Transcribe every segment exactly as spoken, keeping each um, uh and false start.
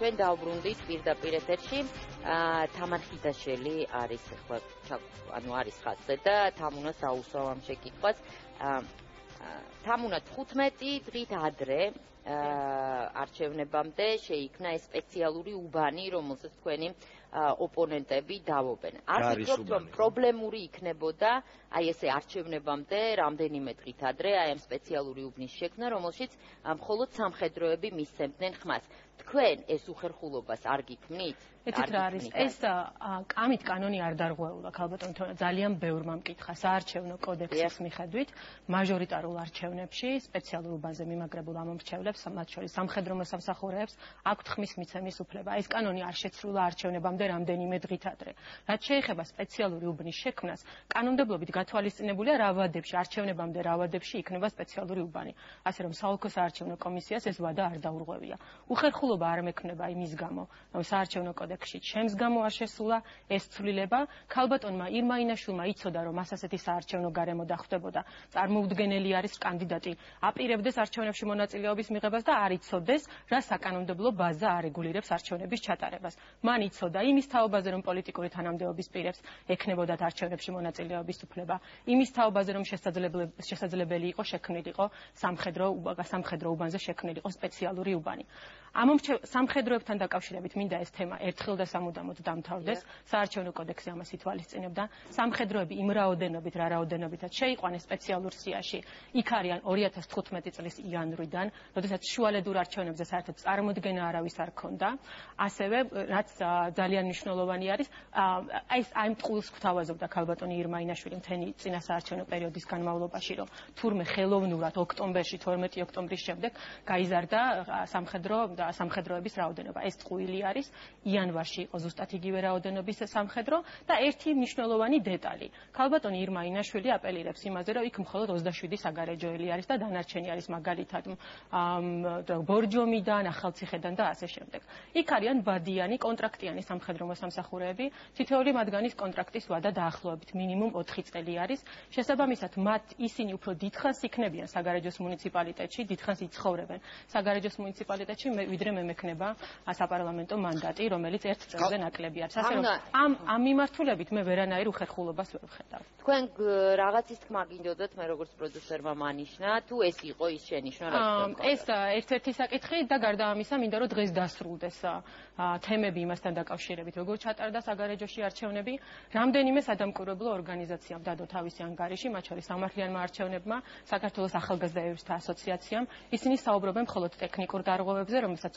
ჩვენ დავბრუნდით პირდაპირ ეთერში. თამარ ხიდაშელი არის ახლა ანუ არის ხაზზე და თამუნას აუსვამ ამ შეკითხვას. თამუნა თხუთმეტი დღით ადრე არჩევნებამდე შეიქმნა ეს სპეციალური უბანი, რომელსაც თქვენი ოპონენტები დავობენ. არ ვფიქრობთ, რომ პრობლემური იქნებოდა აი ესე არჩევნებამდე რამდენიმე დღით ადრე აი ამ სპეციალური უბნის შექმნა, რომელშიც მხოლოდ სამხედროები მისცემდნენ ხმას. თქვენ ეს უხერხულობას არ გიქმნით? ეთით რა არის? ეს ამით კანონი არ დარღვეულა, ქალბატონო თორემ ძალიან ბევრმა მკითხა საარჩევნო კოდექსის მიხედვით მაჟორიტარულ არჩევნებში სპეციალურ უბანზე მიმაგრებულ ამომრჩევლებს, მათ შორის სამხედრო მოსამსახურეებს აქვთ ხმის მიცემის უფლება. ეს კანონი არ შეცვლილა არჩევნებამდე რამდენიმე დღით ადრე. რაც შეეხება სპეციალური უბნის შექმნას, კანონმდებლობით გათვალისწინებულია რა ვადებში, არჩევნებამდე რა ვადებში იქნება სპეციალური უბანი. ასე რომ საოლქო საარჩევნო კომისიას ეს ვადა არ დაურღვევია. უხერხულობა არ მექნება იმის გამო, რომ საარჩევნო კოდექსში ჩემს გამო არ შესულა ეს ცვლილება. ქალბატონმა ირმა ინაშვილმა იცოდა, რომ მას ასეთი საარჩევნო გარემო დახვდებოდა. წარმოუდგენელი არის კანდიდატი აპირებდეს არჩევნებში მონაწილეობის მიღებას და არ იცოდეს, რა საკანონმდებლო ბაზა არეგულირებს არჩევნების ჩატარებას. მან იცოდა იმის თაობაზე, რომ პოლიტიკური თანამდებობის პირებს ექნებოდათ არჩევნებში მონაწილეობის უფლება, იმის თაობაზე, რომ შესაძლებელი იყო შექმნილიყო სამხედრო სამხედრო უბანზე შექმნილიყო სპეციალური უბანი. სამხედროებთან დაკავშირებით მინდა ეს თემა ერთხელ და სამუდამოდ დამთავრდეს. საარჩევნო კოდექსი ამას ითვალისწინებდა. სამხედროები იმ რაოდენობით, რა რაოდენობითაც შეიყვანეს სპეციალურ სიაში, იქ არიან ორი ათას თხუთმეტი წლის იანვრიდან, როდესაც შუალედურ არჩევნებზე საერთოდ წარმოდგენა არავის არ ქონდა. ასევე, რაც ძალიან მნიშვნელოვანი არის, ეს აი ტყუილს გვთავაზობდა ქალბატონი ირმა ინაშვილი მთელი წინა საარჩევნო პერიოდის განმავლობაში, რომ თურმე ხელოვნურად ოქტომბერში, თორმეტი ოქტომბრის შემდეგ გაიზარდა სამხედრო და სამხედროების რაოდენობა. ეს ტყუილი არის. იანვარში იყო ზუსტად იგივე რაოდენობის სამხედრო და ერთი მნიშვნელოვანი დეტალი. ქალბატონი ირმა ინაშვილი აპელირებს იმაზე, რომ იქ მხოლოდ ოცდაშვიდი საგარეჯოელი არის და დანარჩენი არის მაგალითად ბორჯომიდან, ახალციხედან და ასე შემდეგ. იქ არიან ბადიანი, კონტრაქტიანი სამხედრო მოსამსახურეები, თითოეული მათგანის კონტრაქტის ვადა დაახლოებით მინიმუმ ოთხი წელი არის. შესაბამისად, მათ ისინი უფრო დიდხანს იქნებიან საგარეჯოს მუნიციპალიტეტში, დიდხანს იცხოვრებენ საგარეჯოს მუნიციპალიტეტში, ვიდრე მე მექნება საპარლამენტო მანდატი, რომელიც ერთ წელზე ნაკლები არის. ასე რომ ამ ამ მიმართულებით მე ვერანაირ უხერხულობას ვერ ვხედავ. თქვენ რაღაცის თქმა გინდოდათ, მე როგორც პროდიუსერმა მანიშნა, თუ ეს იყო ის შენიშვნა, რაც ეს ერთ-ერთი საკითხი და გარდა ამისა, მინდა რომ დღეს დასრულდეს თემები იმასთან დაკავშირებით, როგორ ჩატარდა საგარეჯოში არჩევნები, რამდენიმე სადამკვირვებლო ორგანიზაციამ დადო თავისი ანგარიში, მათ შორის სამართლიანმა არჩევნებმა, საქართველოს ახალგაზრდაებთა ასოციაციამ. ისინი საუბრობენ მხოლოდ ტექნიკურ დარღვევებზე,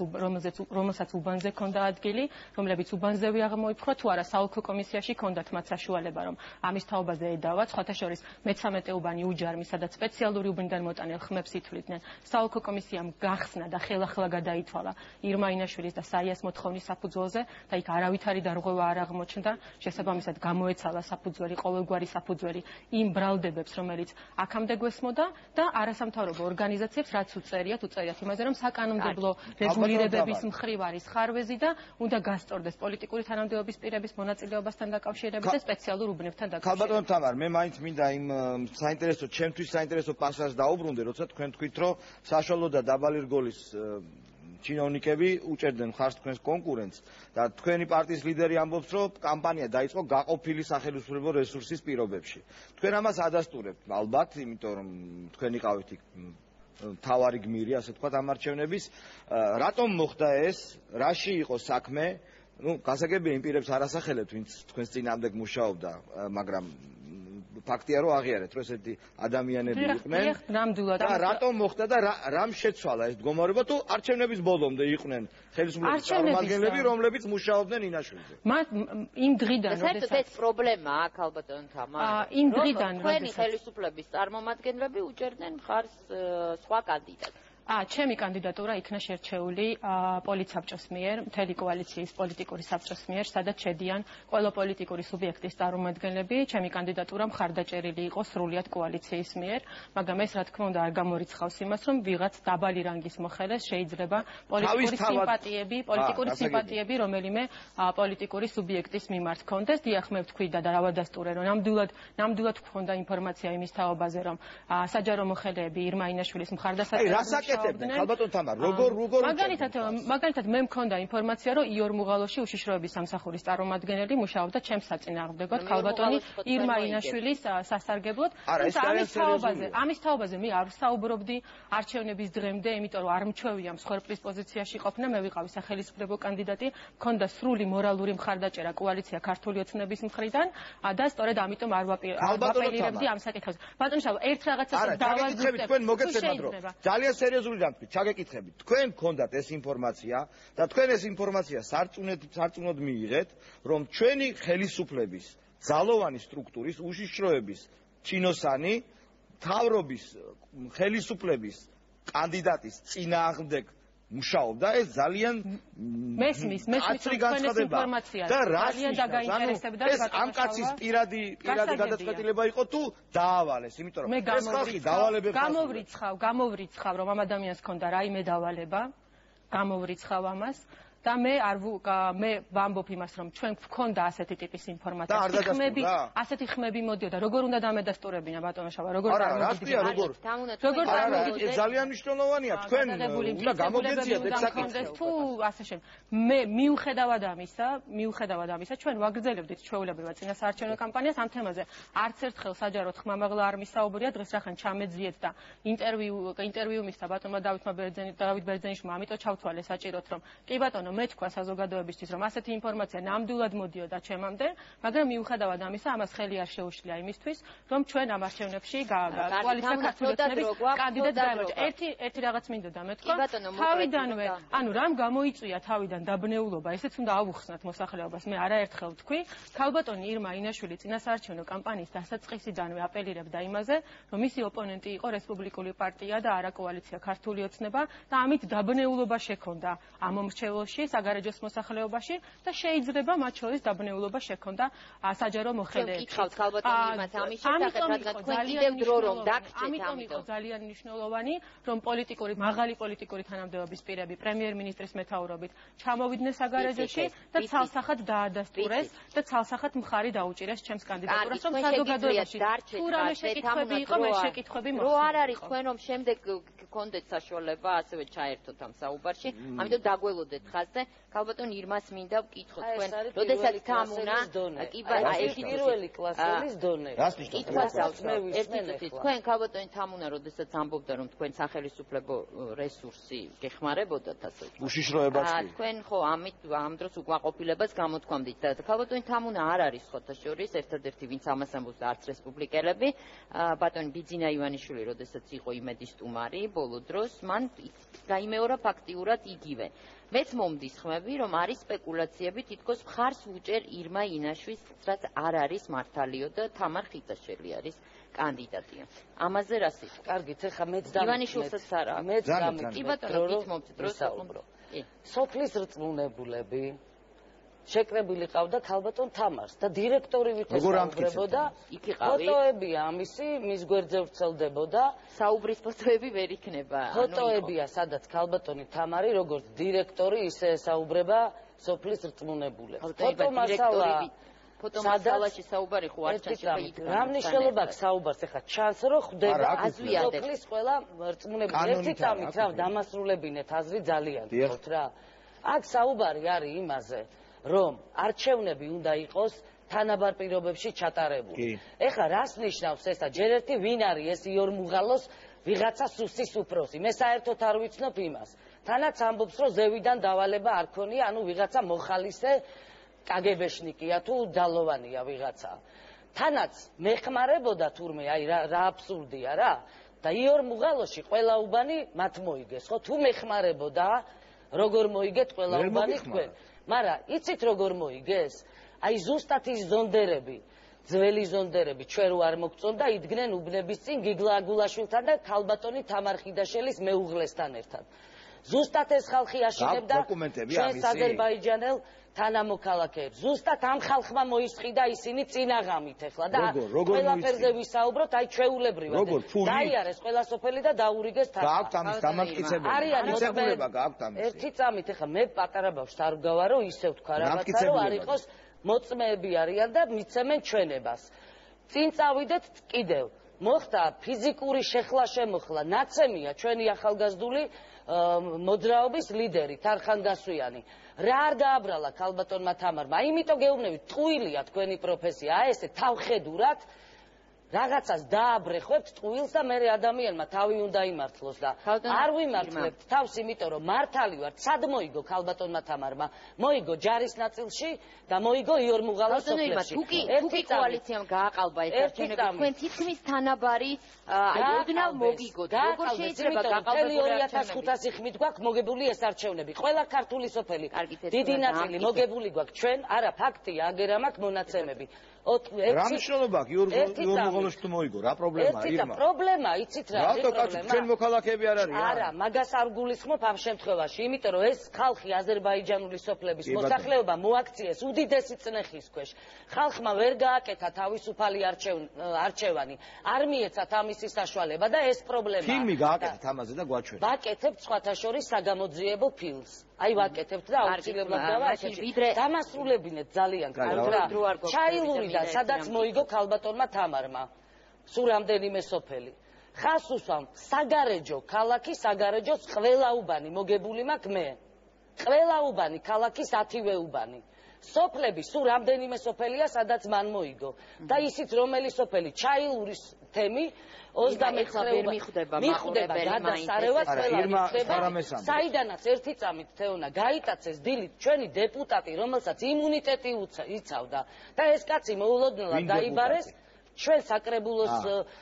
რომელსაც უბანზე ჰქონდა ადგილი, რომლებიც უბანზევე აღმოიფხვრა, თუ არა საოლქო კომისიაში ჰქონდათ მათ საშუალება, რომ ამის თაობაზე ედავათ. სხვათა შორის მეცამეტე უბანი უჯარმი, სადაც სპეციალური უბნიდან მოტანილ ხმებს ითვლიდნენ. საოლქო კომისიამ გახსნა და ხელახლა გადაითვალა ირმა ინაშვილის და საიას მოთხოვნის საფუძველზე და იქ არავითარი დარღვევა არ აღმოჩნდა. შესაბამისად გამოეცალა საფუძველი, ყოველგვარი საფუძველი იმ ბრალდებებს, რომელიც აქამდე გვესმოდა და არასამთავრობო ორგანიზაციებს რაც უწერიათ, უწერიათ იმაზე, რომ საკანონმდებლო რეგულირებების მხრივ არის ხარვეზი და უნდა გასწორდეს პოლიტიკური თანამდებობის პირების მონაწილეობასთან დაკავშირებით და სპეციალურ უბნებთან დაკავშირებით. ქალბატონო თამარ, მე მაინც მინდა იმ საინტერესო, ჩემთვის საინტერესო პასაჟს დაუბრუნდე, როცა თქვენ თქვით, რომ საშუალო და დაბალი რგოლის ჩინოვნიკები უჭერდნენ მხარს თქვენს კონკურენტს და თქვენი პარტიის ლიდერი ამბობს, რომ კამპანია დაიწყო გაყოფილი სახელმწიფო რესურსის პირობებში. თქვენ ამას ადასტურებთ, ალბათ, იმიტომ რომ თქვენ იყავით იქ თავარი გმირი, ასე ვთქვათ, ამ არჩევნების. რატომ მოხდა ეს? რაში იყო საქმე? ნუ გასაგებია იმ პირებს არ ასახელებთ, ვინც თქვენს წინააღმდეგ მუშაობდა, მაგრამ ფაქტია, რომ აღიარეთ, რომ ესეთი ადამიანები იყვნენ. ნამდვილად. და რატომ მოხდა და რამ შეცვალა ეს მდგომარეობა, თუ არჩევნების ბოლომდე იყვნენ ხელისუფლების წარმომადგენლები, რომლებიც მუშაობდნენ ინაშვილზე. მათ იმ დღიდან, როდესაც ეს პრობლემაა, ქალბატონო თამარ. იმ დღიდან, თქვენი ხელისუფლების წარმომადგენლები უჭერდნენ მხარს სხვა კანდიდატს. ჩემი კანდიდატურა იქნა შერჩეული პოლიცსაბჭოს მიერ, მთელი კოალიციის პოლიტიკური საბჭოს მიერ, სადაც შედიან ყველა პოლიტიკური სუბიექტის წარმომადგენლები. ჩემი კანდიდატურა მხარდაჭერილი იყო სრულიად კოალიციის მიერ, მაგრამ ეს რა თქმა უნდა არ გამორიცხავს იმას, რომ ვიღაც დაბალი რანგის მოხელეს შეიძლება პოლიტიკური სიმპათიები, პოლიტიკური სიმპათიები რომელიმე პოლიტიკური სუბიექტის მიმართ ჰქონდეს. დიახ, მე ვთქვი და დავადასტურე, რომ ნამდვილად ნამდვილად ჰქონდა ინფორმაცია იმის თაობაზე, რომ საჯარო მოხელეები ირმა ინაშვილის მხარდასაჭერად აკეთებდნენ ხალბატონ თამარ როგორ როგორ მაგალითად მაგალითად მე მქონდა ინფორმაცია რომ იორ მუღალოში უშიშროების სამსახურის წარმომადგენელი მუშაობდა ჩემს საწინააღმდეგოდ ხალბატონი ირმა ინაშვილის სასარგებლოდ ამის თაობაზე ამის თაობაზე მე არ ვსაუბრობდი არჩევნების დღემდე იმიტომ რომ არ მჩვევია მსხვერპლის პოზიციაში ყოფნა მე ვიყავი სახელმწიფო კანდიდატი მქონდა სრული მორალური მხარდაჭერა კოალიცია ქართული ოცნების მხრიდან და სწორედ ამიტომ არ ვაპირებდი ამ საკითხებს ბატონო შავ ერთ რაღაცას დავაზუსტებ თქვენ მოგეცემათ რომ ძალიან სერიოზული დამტკი ჩაგეკითხებით თქვენ გქონდათ ეს ინფორმაცია და თქვენ ეს ინფორმაცია სარწმუნოდ სარწმუნოდ მიიღეთ რომ ჩვენი ხელისუფლების ძალოვანი სტრუქტურის უშიშროების ჩინოსანი თავრობის ხელისუფლების კანდიდატის წინააღმდეგ მუშაობდა ეს ძალიან მესმის მესმის თქვენს ინფორმაცია ძალიან დაგაინტერესებდა ეს ამ კაცის პირადი პირადი გადაწყვეტილება იყო თუ დაავალეს იმიტომ რომ ეს ხალხი დავალებებს გამოვრიცხავ გამოვრიცხავ რომ ამ ადამიანს ჰქონდა რაიმე დავალება გამოვრიცხავ ამას და მე არ მე ვამბობ იმას რომ ჩვენ გვქონდა ასეთი ტიპის ინფორმაცია ხმები ასეთი ხმები მოდიოდა როგორ უნდა დამედასტურებინა ბატონო შავა როგორ წარმოგიდგენთ როგორ როგორ წარმოგიდგენთ ძალიან მნიშვნელოვანია თქვენ უნდა გამოგეძიათ ეს საკითხი თუ ასე შემდეგ მე მიუხედავად ამისა მიუხედავად ამისა ჩვენ ვაგრძელებდით ჩვეულებრივად წინასაარჩევნო კამპანიას ამ თემაზე არც ერთხელ საჯაროდ ხმამაღლა არ მისაუბრია დღეს რახან ჩამეძიეთ და ინტერვიუ ინტერვიუ მისცა ბატონმა დავითმა ბერძენი დავით ბერძენიშვილმა ამიტომ ჩავთვალე საჭიროთ რომ კი ბატონო მე თქვა საზოგადოებისთვის რომ ასეთი ინფორმაცია ნამდვილად მოდიოდა ჩემამდე, მაგრამ მიუხედავად ამისა ამას ხელი არ შეუშლია იმისთვის, რომ ჩვენ ამ არჩევნებში კოალიცია ქართული ოცნების კანდიდატს დაემორჩა. ერთი ერთი რაღაც მინდოდა მე თქვა, თავიდანვე, ანუ რამ გამოიწვია თავიდან დაბნეულობა, ესეც უნდა ავუხსნათ მოსახლეობას. მე არაერთხელ ვთქვი, ქალბატონი ირმა ინაშვილი წინასაარჩევნო კამპანიის დასაწყისიდანვე აპელირებდა იმაზე, რომ მისი ოპონენტი იყო რესპუბლიკური პარტია და არა კოალიცია ქართული ოცნება და ამით დაბნეულობა შექონდა ამ მომრჩეველში საგარეჯოს მოსახლეობაში და შეიძლება მათ შორის დაბნეულობა შექონდა საჯარო მოხელეებში. გითხავთ ქალბატონი იმას ამის შესახებ, რადგან თქვენ კიდევ დრო რომ დაგჭირთ ამიტომ იყო ძალიან მნიშვნელოვანი, რომ პოლიტიკური მაღალი პოლიტიკური თანამდებობის პირები პრემიერ-მინისტრის მეთაურობით ჩამოვიდნენ საგარეჯოში და ცალსახად დაადასტურეს და ცალსახად მხარი დაუჭირეს ჩემს კანდიდატურას, რომ საზოგადოებაში თუ რამე შეკითხვები იყო, მე შეკითხვები მოხდა. რო არ არის თქვენ რომ შემდეგ გქონდეთ საშუალება ასევე ჩაერთოთ ამ საუბარში, ამიტომ დაგველოდეთ ხაზზე ქალბატონ ირმას მინდა ვკითხოთ თქვენ როდესაც თამუნა კი ბატონო ეს პირველი კლასელის დონე რას ნიშნავს თქვენ ქალბატონი თამუნა როდესაც ამბობდა რომ თქვენ სახელმწიფო რესურსი გეხმარებოდათ ასე უშიშროებას კი თქვენ ხო ამით ამ დროს უკმაყოფილებას გამოთქვამდით და ქალბატონი თამუნა არ არის ხოთა შორის ერთადერთი ვინც ამას ამბობს არც რესპუბლიკელები ბატონი ბიძინა ივანიშვილი როდესაც იყო იმედის სტუმარი ბოლო დროს მან გაიმეორა ფაქტიურად იგივე მეც მომდის ხმები, რომ არის სპეკულაციები, თითქოს მხარს უჭერ ირმა ინაშვილს, რაც არ არის მართალიო და თამარ ხიტაშელი არის კანდიდატია. ამაზე რა სიტყვა? კარგით, ეხლა მეც დამიწყეთ. ივანიშვილსაც არა. მეც დამიწყეთ. კი ბატონო, გითმობთ დროს საუბრო. სოფლის რწმუნებულები შეკრებილი ყავდა ქალბატონ თამარს და დირექტორი ვითესაუბრებოდა იქ იყავი ფოტოებია ამისი მის გვერდზე ვრცელდებოდა საუბრის ფოტოები ვერ იქნება ფოტოებია სადაც ქალბატონი თამარი როგორც დირექტორი ისე ესაუბრება სოფლის რწმუნებულებს ფოტომასალა ფოტომასალაში საუბარი ხო არ ჩანს იქ რა მნიშვნელობა აქვს საუბარს ეხლა ჩანს რომ ხვდება სოფლის ყველა რწმუნებული ერთი წამით რა დამასრულებინეთ აზრი ძალიან თქოთ რა აქ საუბარი არის იმაზე რომ არჩევნები უნდა იყოს თანაბარ პირობებში ჩატარებული. ეხლა რას ნიშნავს ესა? ჯერ ერთი ვინ არის ეს იორ მუღალოს ვიღაცა სუსის უფროსი? მე საერთოდ არ ვიცნობ იმას. თანაც ამბობს რომ ზევიდან დავალება არ ქონია, ანუ ვიღაცა მოხალისე კაგებეშნიკია თუ დალოვანია ვიღაცა. თანაც მეხმარებოდა თურმე, აი რა რა აბსურდია რა. და იორ მუღალოში ყველა უბანი მათ მოიგეს, ხო? თუ მეხმარებოდა, როგორ მოიგეთ ყველა უბანი თქვენ? მაგრამ იცით როგორ მოიგეს? აი ზუსტად ის ზონდერები, ძველი ზონდერები ჩვენ რო არ მოგწონდა, იდგნენ უბნების წინ გიგლა აგულაშვილთან და ქალბატონი თამარ ხიდაშელის მეუღლესთან ერთად. ზუსტად ეს ხალხი აშინებდა ჩვენს აზერბაიჯანელ თანამოქალაქეებს. ზუსტად ამ ხალხმა მოისყიდა ისინი წინაღამით ახლა და ყველაფერზე ვისაუბროთ, აი ჩვეულებრივად. დაიარეს ყველა სოფელი და დაურიგეს თავს. გააქვთ ამის დამატკიცებელი. მიცემულება გააქვთ ამის. ერთი წამით ახლა მე პატარა ბავშვს არ ვგავარო, ისე ვთქვა რაღაცა რომ არ იყოს მოწმეები არიან და მიცემენ ჩვენებას. წინ წავიდეთ კიდევ მოხდა ფიზიკური შეხლა შემოხლა, ნაცემია ჩვენი ახალგაზრდული მოძრაობის ლიდერი თარხანგასვიანი. რა არ გააბრალა ქალბატონმა თამარმა? იმიტომ გეუბნებით, ტყუილია თქვენი პროფესია, აი ესე თავხედურად რაღაცას დააბრეხვებთ ტყუილს და მე ადამიანმა თავი უნდა იმართლოს და არ ვიმართლებთ თავს, იმიტომ რომ მართალი ვართ. სად მოიგო ქალბატონმა თამარმა? მოიგო ჯარის ნაწილში და მოიგო იორ მუღალას სოფლებში. ერთი კოალიციამ გააყალბა ეს არჩევნები, თქვენ თითქმის თანაბარი ოდნავ მოგიგოთ. როგორ შეიძლება გაყალბებოდეს? მთელი ორი ათას ხუთასი ხმით გვაქვს მოგებული ეს არჩევნები. ყველა ქართული სოფელი დიდი ნაწილი მოგებული გვაქვს ჩვენ, არა ფაქტია, აგერა მაქვს მონაცემები. რა მნიშვნელობა აქვს იორ მუღალაში თუ მოიგო? რა პრობლემაა ირმა? ერთი პრობლემა, იცით რა? რატო კაცო ჩვენ მოქალაქეები არ არიან? არა, მაგას არ გულისხმობ ამ შემთხვევაში, იმიტომ რომ ეს ხალხი აზერბაიჯანული სოფლების მოსახლეობა მოაქციეს უდიდესი წნეხის ქვეშ. ხალხმა ვერ გააკეთა თავისუფალი არჩევანი, არ მიეცათ ამისი საშუალება და ეს პრობლემაა. ფილმი გააკეთეთ ამაზე და გვაჩვენეთ. ვაკეთებთ სხვათა შორის საგამოძიებო ფილმს. აი ვაკეთებთ და აუცილებლად დავაჩვენებთ. დამასრულებინეთ ძალიან კარგად. ჩაილურიდან სადაც მოიგო ქალბატონმა თამარმა. სულ რამდენიმე სოფელი. ხას უსვამ საგარეჯო ქალაქი, საგარეჯოს ყველაუბანი მოგებული მაქვს მე. ყველაუბანი ქალაქის ათივე უბანი. სოფლები სულ რამდენიმე სოფელია, სადაც მან მოიგო. და ისიც რომელი სოფელი? ჩაილურის თემი ოცდამეცხრე ვერ მიხვდება მიხვდება გადასარევად ყველა მიხვდება. საიდანაც ერთი წამით თეონა გაიტაცეს დილით ჩვენი დეპუტატი, რომელსაც იმუნიტეტი იცავდა და ეს კაცი მოულოდნელად დაიბარეს ჩვენ საკრებულოს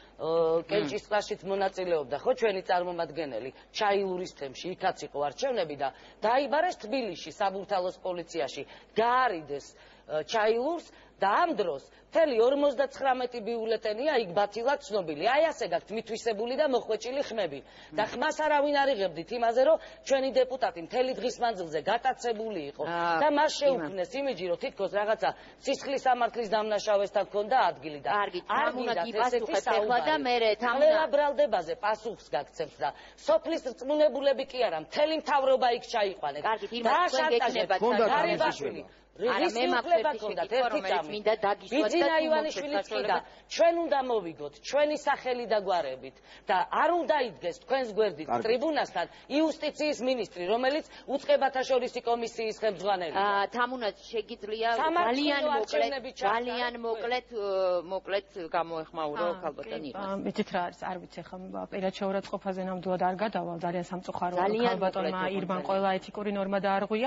კენჭისყრაშიც მონაწილეობდა ხო ჩვენი წარმომადგენელი ჩაილურის თემში, იქაც იყო არჩევნები და დაიბარეს თბილისში საბურთალოს პოლიციაში, გაარიდეს ჩაილურს და ამ დროს მთელი ორმოცდათხრამეტი ბიულეტენია იქ ბათილად ცნობილი. აი ასე გაქვთ მითვისებული და მოხვეჭილი ხმები. და ხმას არავინ არ იღებდით იმაზე, რომ ჩვენი დეპუტატი მთელი დღის მანძილზე გატაცებული იყო და მას შეუქმნეს იმიჯი, რომ თითქოს რაღაცა სისხლის სამართლის დამნაშავესთან ჰქონდა ადგილი და არ გინდათ ესეთი საუბარი და მე ყველა ბრალდებაზე პასუხს გაგცემთ და სოფლის რწმუნებულები კი არა, მთელი მთავრობა იქ ჩაიყვანეთ. და შანტაჟებად გარიბაშვილი არა მე მაქვს რომელიც მინდა დაგისვათ ბიძინა ივანიშვილიც კი და ჩვენ უნდა მოვიგოთ ჩვენი სახელი და გვარებით და არ უნდა იდგეს თქვენს გვერდით ტრიბუნასთან იუსტიციის მინისტრი, რომელიც უწყებათა შორისი კომისიის ხელმძღვანელია. თამუნაც შეგიძლია ძალიან მოკლედ ძალიან მოკლედ მოკლედ გამოეხმაურო ქალბატონი ირმას. ვიცით რა არის, არ ვიცი ხომ პირად შეურაცხყოფაზე ნამდვილად არ გადავალ, ძალიან სამწუხაროა ქალბატონმა ირმამ ყველა ეთიკური ნორმა დაარღვია.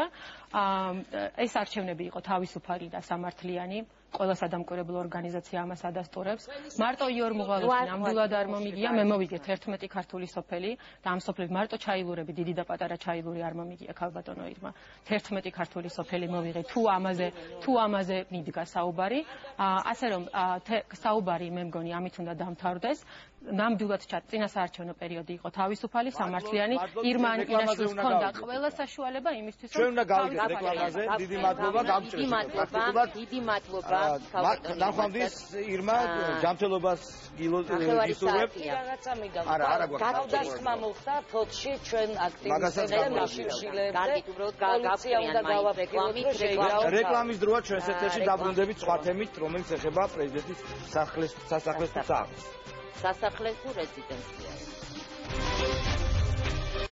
ეს არჩევნები იყო თავისუფალი და სამართლიანი. ყველა სადამკვირვებლო ორგანიზაცია ამას ადასტურებს. მარტო იორ მუღალოში ნამდვილად არ მომიგია, მე მოვიგეთ ერთმეტი ქართული სოფელი და ამ სოფლებში მარტო ჩაილურები, დიდი და პატარა ჩაილური არ მომიგია ქალბატონო ირმა. ერთმეტი ქართული სოფელი მოვიღე. თუ ამაზე, თუ ამაზე მიდგა საუბარი, ასე რომ საუბარი მე მგონი ამით უნდა დამთავრდეს. ნამდვილად წინა საარჩევნო პერიოდი იყო თავისუფალი, სამართლიანი. ირმა ანკინაშვილს ჰქონდა ყველა საშუალება იმისთვის, რომ ჩვენ უნდა გავიგეთ რეკლამაზე. დიდი მადლობა, გამჭირდება. დიდი მადლობა. ნახვამდის ირმა ჯანმრთელობას გისურვებ. რაღაცა მიგავ. არა, არა გვაქვს. გადასხმა მოხდა ფოთში ჩვენ აქტივისტებთან მაშინშილებზე. პოლიცია უნდა გავაფრთხილოთ, რომ შეიგავოთ. რეკლამის დროა ჩვენს ეთერში დაბრუნდებით სხვა თემით, რომელიც ეხება პრეზიდენტის სასახლეს სასახლეს თუ საახლოს. სასახლეს თუ რეზიდენციას.